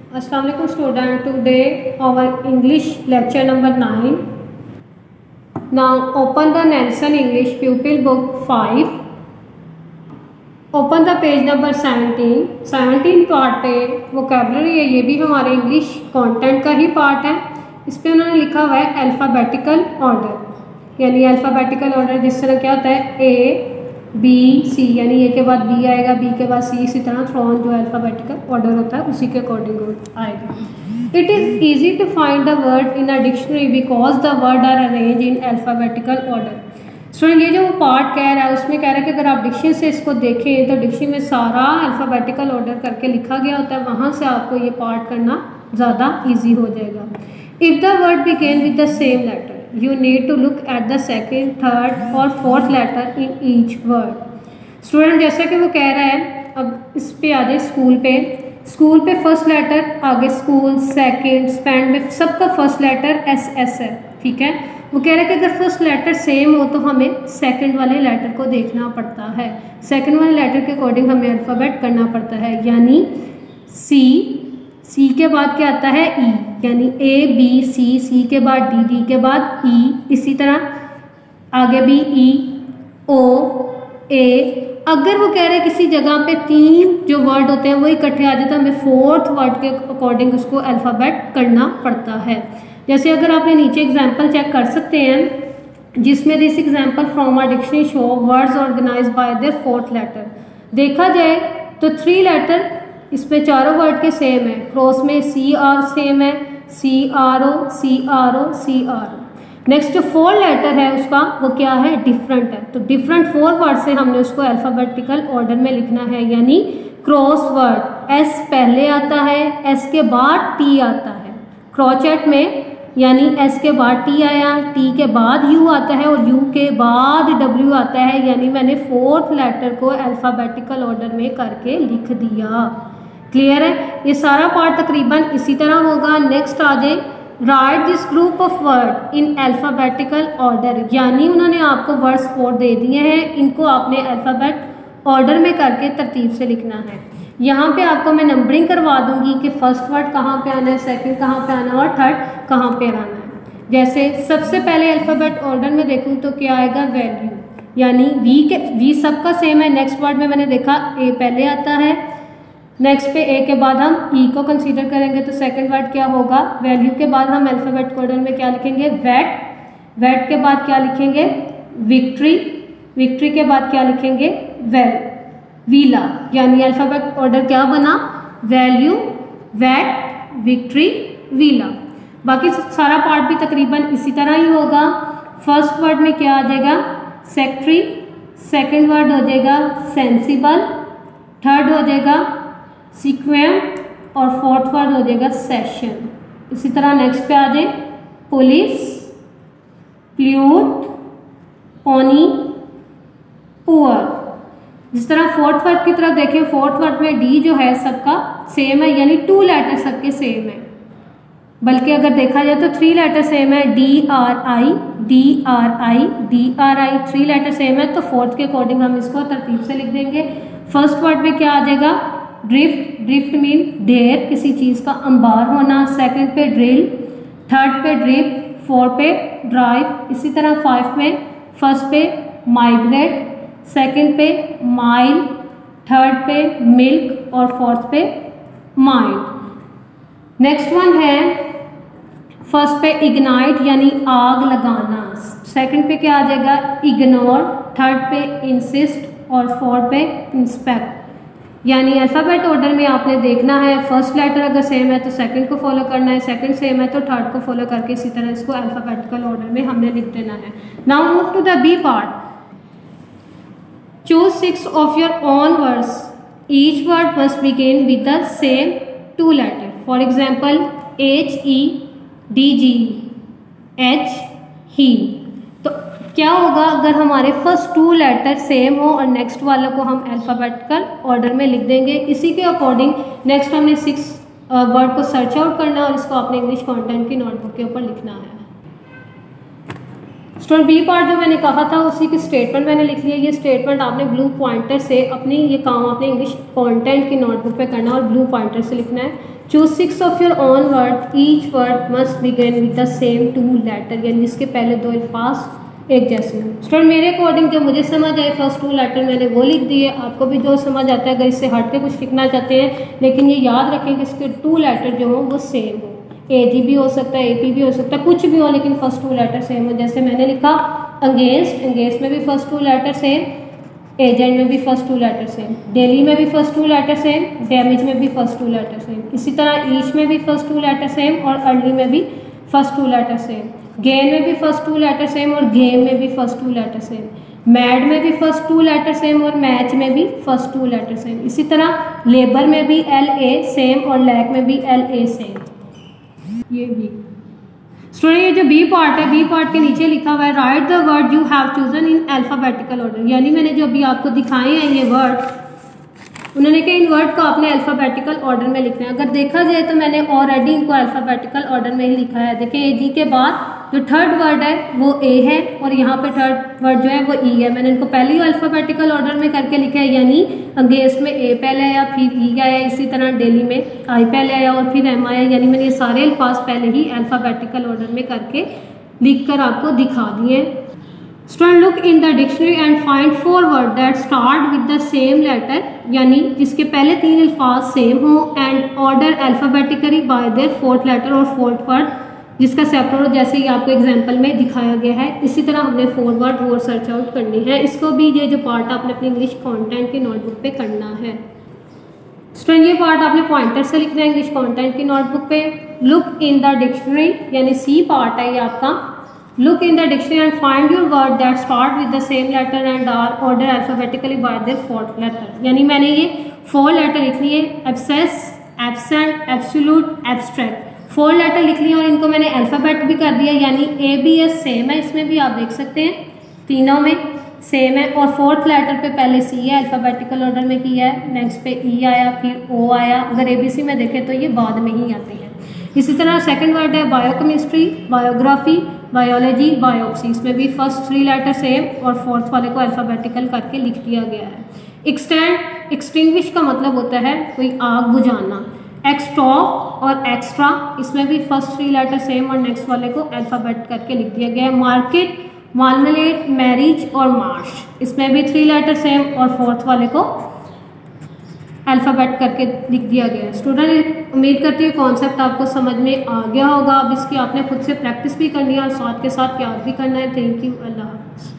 अस्सलाम वालेकुम student, today our English lecture number 9. Now open the Nelson English pupil book 5. Open the page number 17 part है vocabulary है। ये भी हमारे इंग्लिश कंटेंट का ही पार्ट है। इस पे उन्होंने लिखा हुआ है अल्फ़ाबेटिकल ऑर्डर, यानी अल्फ़ाबेटिकल ऑर्डर जिस तरह क्या होता है A B C, यानी ए के बाद बी आएगा, बी के बाद सी, इसी तरह फ्रॉम जो अल्फ़ाबेटिकल ऑर्डर होता है उसी के अकॉर्डिंग आएगा। It is easy to find the word in a dictionary because the word are arrange in alphabetical order. Student ये जो पार्ट कह रहा है उसमें कह रहा है कि अगर आप डिक्शनरी से इसको देखें तो डिक्शनरी में सारा अल्फ़ाबेटिकल ऑर्डर करके लिखा गया होता है, वहाँ से आपको ये पार्ट करना ज़्यादा ईजी हो जाएगा। If the word begin with the same letter you need to look at the second, third और fourth letter in each word. Student जैसा कि वो कह रहा है, अब इस पे आ जाए स्कूल पे फर्स्ट लेटर आगे स्कूल, सेकंड, स्पेंड में सबका फर्स्ट लेटर एस है, ठीक है। वो कह रहा है कि अगर फर्स्ट लेटर सेम हो तो हमें सेकंड वाले लेटर को देखना पड़ता है, सेकंड वाले लेटर के अकॉर्डिंग हमें अल्फ़ाबेट करना पड़ता है। यानी सी के बाद क्या आता है ई, यानी ए बी सी के बाद डी के बाद ई, इसी तरह आगे भी ई ओ ए। अगर वो कह रहे हैं किसी जगह पे तीन जो वर्ड होते हैं वो इकट्ठे आ जाते हैं, हमें फोर्थ वर्ड के अकॉर्डिंग उसको अल्फ़ाबेट करना पड़ता है। जैसे अगर आप ये नीचे एग्जाम्पल चेक कर सकते हैं जिसमें this example from our dictionary show words organized by their fourth letter. देखा जाए तो 3 लेटर इसमें चारों वर्ड के सेम है, क्रॉस में सी आर सेम है, C R O C R O C R O. Next जो 4 लेटर है उसका वो क्या है, डिफरेंट है। तो डिफरेंट 4 वर्ड से हमने उसको अल्फ़ाबेटिकल ऑर्डर में लिखना है, यानी क्रॉस वर्ड एस पहले आता है, एस के बाद टी आता है क्रॉचेट में, यानी एस के बाद टी आया, टी के बाद यू आता है और यू के बाद डब्ल्यू आता है, यानी मैंने 4th लेटर को अल्फ़ाबेटिकल ऑर्डर में करके लिख दिया। क्लियर है, ये सारा पार्ट तकरीबन इसी तरह होगा। नेक्स्ट आ जाए write this group of word in alphabetical order, यानी उन्होंने आपको वर्ड्स 4 दे दिए हैं, इनको आपने अल्फ़ाबेट ऑर्डर में करके तरतीब से लिखना है। यहाँ पे आपको मैं नंबरिंग करवा दूंगी कि फर्स्ट वर्ड कहाँ पे आना है, सेकंड कहाँ पे आना है और थर्ड कहाँ पे आना है। जैसे सबसे पहले अल्फ़ाबेट ऑर्डर में देखूँ तो क्या आएगा, वैल्यू, यानी वी सबका सेम है। नेक्स्ट वर्ड में मैंने देखा ए पहले आता है, नेक्स्ट पे ए के बाद हम ई को कंसीडर करेंगे तो सेकंड वर्ड क्या होगा, वैल्यू के बाद हम अल्फ़ाबेट ऑर्डर में क्या लिखेंगे, वेट के बाद क्या लिखेंगे, विक्ट्री के बाद क्या लिखेंगे, वीला, यानी अल्फ़ाबेट ऑर्डर क्या बना, वैल्यू, वेट, विक्ट्री, वीला। बाकी सारा पार्ट भी तकरीबन इसी तरह ही होगा। फर्स्ट वर्ड में क्या आ जाएगा, सेक्रेटरी, सेकंड वर्ड हो जाएगा सेंसिबल, थर्ड हो जाएगा सीक्वेम और फोर्थ वर्ड हो जाएगा सेशन। इसी तरह नेक्स्ट पे आ जाए पुलिस, प्ल्यूट, पोनी, पुअर। जिस तरह फोर्थ वर्ड की तरफ देखें, फोर्थ वर्ड में डी जो है सबका सेम है, यानी 2 लेटर सबके सेम है, बल्कि अगर देखा जाए तो 3 लेटर सेम है, D R I 3 letter same है। तो फोर्थ के अकॉर्डिंग हम इसको तरतीब से लिख देंगे। फर्स्ट वर्ड में क्या आ जाएगा, ड्रिफ्ट मीन ढेर, किसी चीज़ का अंबार होना, सेकंड पे ड्रिल, थर्ड पे ड्रिप, 4 पे ड्राइव, इसी तरह 5 में फर्स्ट पे माइग्रेट, सेकंड पे माइल, थर्ड पे मिल्क और फोर्थ पे माइंड। नेक्स्ट वन है फर्स्ट पे इग्नाइट, यानी आग लगाना, सेकंड पे क्या आ जाएगा, इग्नोर, थर्ड पे इंसिस्ट और फोर्थ पे इंस्पेक्ट। यानी अल्फ़ाबेट ऑर्डर में आपने देखना है, फर्स्ट लेटर अगर सेम है तो सेकंड को फॉलो करना है, सेकंड सेम है तो थर्ड को फॉलो करके इसी तरह इसको अल्फ़ाबेटिकल ऑर्डर में हमने लिख देना है। Now move to the B part. Choose 6 of your own words, each word must begin with the same 2 letter. For example HEDG, H, he. तो क्या होगा अगर हमारे फर्स्ट 2 लेटर सेम हो और नेक्स्ट वालों को हम अल्फ़ाबेटिकल ऑर्डर में लिख देंगे। इसी के अकॉर्डिंग नेक्स्ट हमने 6 वर्ड को सर्च आउट करना और इसको अपने इंग्लिश कंटेंट की नोटबुक के ऊपर लिखना है। स्टूडेंट बी पार्ट जो मैंने कहा था उसी की स्टेटमेंट मैंने लिख लिया। ये स्टेटमेंट आपने ब्लू पॉइंटर से अपनी ये काम आपने इंग्लिश कंटेंट की नोटबुक पे करना और ब्लू पॉइंटर से लिखना है। Choose 6 of your own word, each word must begin with the same 2 letter, यानी जिसके पहले 2 अल्फाज एक जैसे हों। स्टूडेंट मेरे अकॉर्डिंग जो मुझे समझ आए फर्स्ट 2 लेटर मैंने वो लिख दिए, आपको भी जो समझ आता है अगर इससे हट के कुछ लिखना चाहते हैं, लेकिन ये याद रखें कि इसके 2 लेटर जो हों वो सेम हो। AG भी हो सकता है, AP भी हो सकता है, कुछ भी हो, लेकिन फर्स्ट 2 लेटर सेम हो। जैसे मैंने लिखा अगेंस्ट, अगेंस्ट में भी फर्स्ट 2 लेटर सेम, एजेंट में भी फर्स्ट 2 लेटर सेम, डेली में भी फर्स्ट 2 लेटर सेम, डैमेज में भी फर्स्ट 2 लेटर सेम, इसी तरह ईच में भी फर्स्ट 2 लेटर सेम और अर्ली में भी फर्स्ट 2 लेटर सेम, गेन में भी फर्स्ट 2 लेटर सेम और गेम में भी फर्स्ट 2 लेटर सेम, मैड में भी फर्स्ट 2 लेटर सेम और मैच में भी फर्स्ट 2 लेटर सेम। इसी तरह लेबर में भी LA सेम और लैक में भी LA सेम। ये भी स्टूडेंट ये जो बी पार्ट है, बी पार्ट के नीचे लिखा हुआ है write the word you have chosen in alphabetical order, यानी मैंने जो अभी आपको दिखाए हैं ये वर्ड, उन्होंने कहा इन वर्ड को आपने अल्फाबेटिकल ऑर्डर में लिखना है। अगर देखा जाए तो मैंने ऑलरेडी इनको अल्फाबेटिकल ऑर्डर में ही लिखा है। देखिए AG के बाद जो थर्ड वर्ड है वो A है और यहाँ पे थर्ड वर्ड जो है वो E है। मैंने इनको पहले ही अल्फाबेटिकल ऑर्डर में करके लिखा है, यानी अगेंस्ट में A पहले आया फिर E आया, इसी तरह डेली में I पहले आया और फिर M आया, यानी मैंने ये सारे अल्फाज पहले ही अल्फाबेटिकल ऑर्डर में करके लिख कर आपको दिखा दिए। Student look in the dictionary and find 4 word that start with the same letter, यानी जिसके पहले 3 अल्फाज सेम हो and order alphabetically by their 4th letter और 4th वर्ड जिसका सेपरेट हो, जैसे ही आपको एग्जांपल में दिखाया गया है। इसी तरह हमने 4 वर्ड और सर्च आउट करनी है। इसको भी ये जो पार्ट आपने अपनी इंग्लिश कंटेंट की नोटबुक पे करना है। स्टूडेंट ये पार्ट आपने पॉइंटर से लिखना है इंग्लिश कंटेंट की नोटबुक पे। लुक इन द डिक्शनरी यानी C पार्ट है ये आपका। Look in the dictionary and find your word that start with the same letter and are ordered alphabetically by their 4th letter, यानी मैंने ये 4 letter लिख लिए, abscess, absent, absolute, abstract, 4 letter लिख लिए और इनको मैंने अल्फ़ाबेट भी कर दिया, यानी ABS सेम है, इसमें भी आप देख सकते हैं तीनों में सेम है और 4th लेटर पे पहले C है, अल्फ़ाबेटिकल ऑर्डर में किया है, नेक्स्ट पे E आया फिर O आया। अगर ABC में देखें तो ये बाद में ही आते हैं। इसी तरह सेकंड वर्ड है बायोकेमिस्ट्री, बायोग्राफी, बायोलॉजी, बायोप्सी, इसमें भी फर्स्ट 3 लेटर सेम और 4th वाले को अल्फ़ाबेटिकल करके लिख दिया गया है। एक्सटेंड, एक्सटिंग्विश का मतलब होता है कोई आग बुझाना। एक्सटॉप और एक्स्ट्रा, इसमें भी फर्स्ट 3 लेटर सेम और नेक्स्ट वाले को अल्फ़ाबेट करके लिख दिया गया है। मार्केट, मार्मलेड, मैरिज और मार्श, इसमें भी 3 लेटर सेम और 4th वाले को अल्फ़ाबेट करके लिख दिया गया है। स्टूडेंट उम्मीद करती हूँ कॉन्सेप्ट आपको समझ में आ गया होगा। अब इसकी आपने खुद से प्रैक्टिस भी करनी है और साथ के साथ याद भी करना है। थैंक यू, अल्लाह हाफ़िज़।